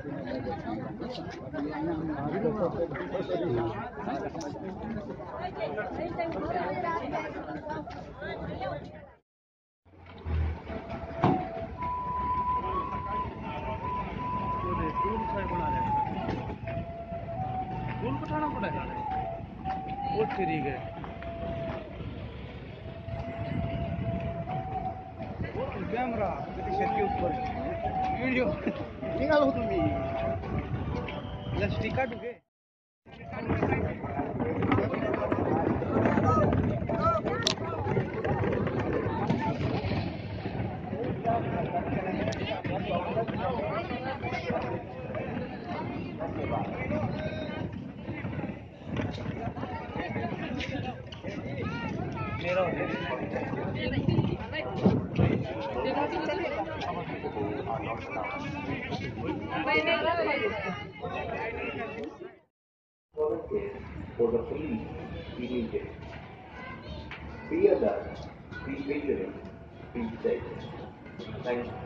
फूल उठाना पड़ेगा वो ठीक है कैमरा के ऊपर वीडियो निकालो तुम्ही स्टिक काढू घे मेरा volunteers for the police immediately. Be alert, be vigilant, be safe. Thank you.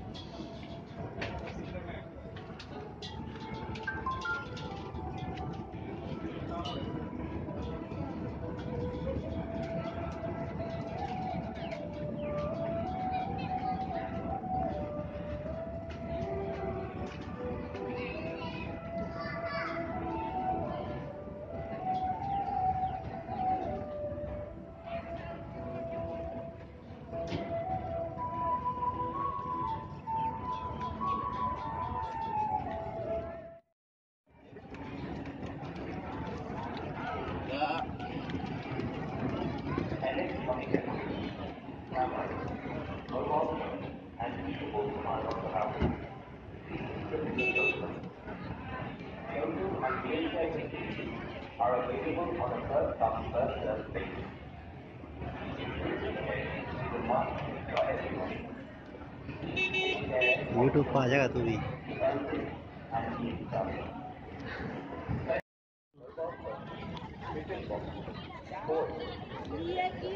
Electronic cameras, mobile phones, and people are not allowed. Photos and video recordings are available on a first-come, first-served basis. This information is a must for everyone. YouTube पर आ जाएगा तू भी Elders and each other. Ticket box, toys,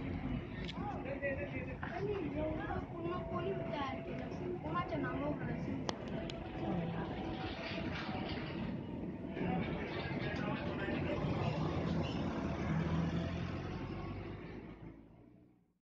कोणाच्या नावावर